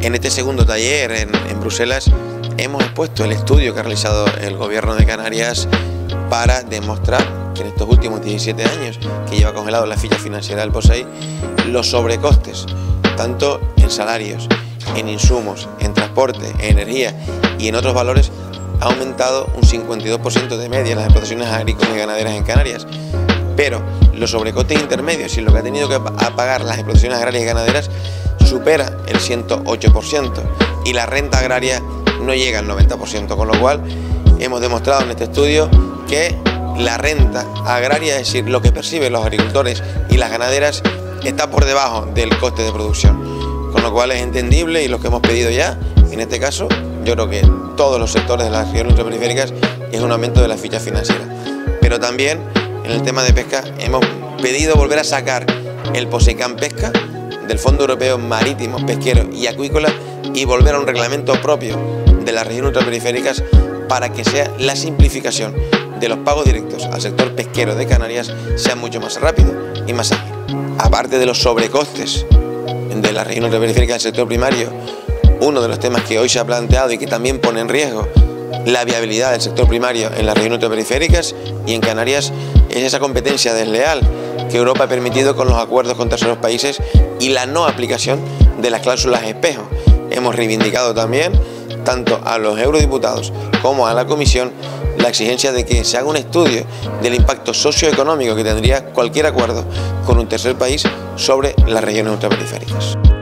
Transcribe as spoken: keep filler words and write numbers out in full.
En este segundo taller en, en Bruselas hemos expuesto el estudio que ha realizado el Gobierno de Canarias para demostrar que en estos últimos diecisiete años que lleva congelado la ficha financiera del POSEI, los sobrecostes, tanto en salarios, en insumos, en transporte, en energía y en otros valores, ha aumentado un cincuenta y dos por ciento de media en las explotaciones agrícolas y ganaderas en Canarias. Pero los sobrecostes intermedios y lo que ha tenido que pagar las explotaciones agrarias y ganaderas supera el ciento ocho por ciento y la renta agraria no llega al noventa por ciento, con lo cual hemos demostrado en este estudio que la renta agraria, es decir, lo que perciben los agricultores y las ganaderas, está por debajo del coste de producción, con lo cual es entendible y lo que hemos pedido ya, en este caso, yo creo que todos los sectores de las regiones ultraperiféricas, es un aumento de la ficha financiera. Pero también en el tema de pesca hemos pedido volver a sacar el POSEICAM Pesca del Fondo Europeo Marítimo, Pesquero y Acuícola y volver a un reglamento propio de las regiones ultraperiféricas para que sea la simplificación de los pagos directos al sector pesquero de Canarias sea mucho más rápido y más ágil. Aparte de los sobrecostes de la región ultraperiférica del sector primario, uno de los temas que hoy se ha planteado y que también pone en riesgo la viabilidad del sector primario en las regiones ultraperiféricas y en Canarias es esa competencia desleal que Europa ha permitido con los acuerdos con terceros países y la no aplicación de las cláusulas espejo. Hemos reivindicado también, tanto a los eurodiputados como a la Comisión, la exigencia de que se haga un estudio del impacto socioeconómico que tendría cualquier acuerdo con un tercer país sobre las regiones ultraperiféricas.